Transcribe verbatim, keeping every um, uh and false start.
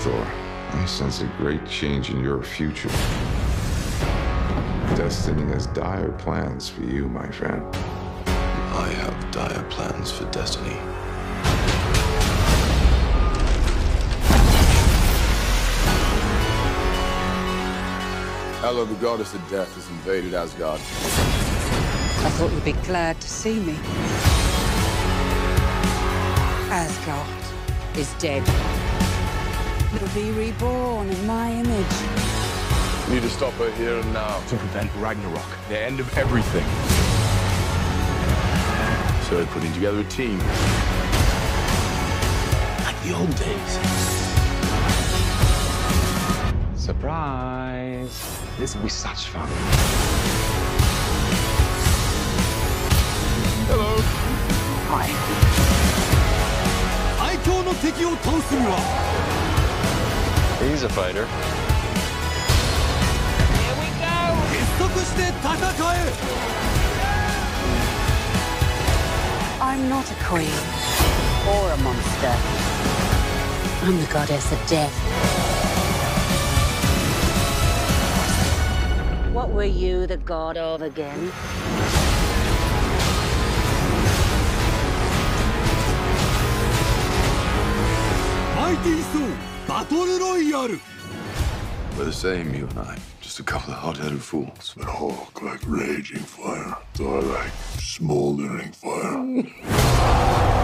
Thor, I sense a great change in your future. Destiny has dire plans for you, my friend. I have dire plans for Destiny. Hela, the goddess of death, has invaded Asgard. I thought you'd be glad to see me. Asgard is dead. It'll be reborn in my image. We need to stop her here and now. To prevent Ragnarok, the end of everything. So we're putting together a team. Like the old days. Surprise! This will be such fun. Hello. Hi. 最強の敵を倒すには He's a fighter. 結束して戦え I'm not a queen or a monster. I'm the goddess of death. What were you the god of again? Mighty Thor Battle Royale. We're the same, you and I. Just a couple of hot-headed fools. But Hulk like raging fire, Thor like smoldering fire.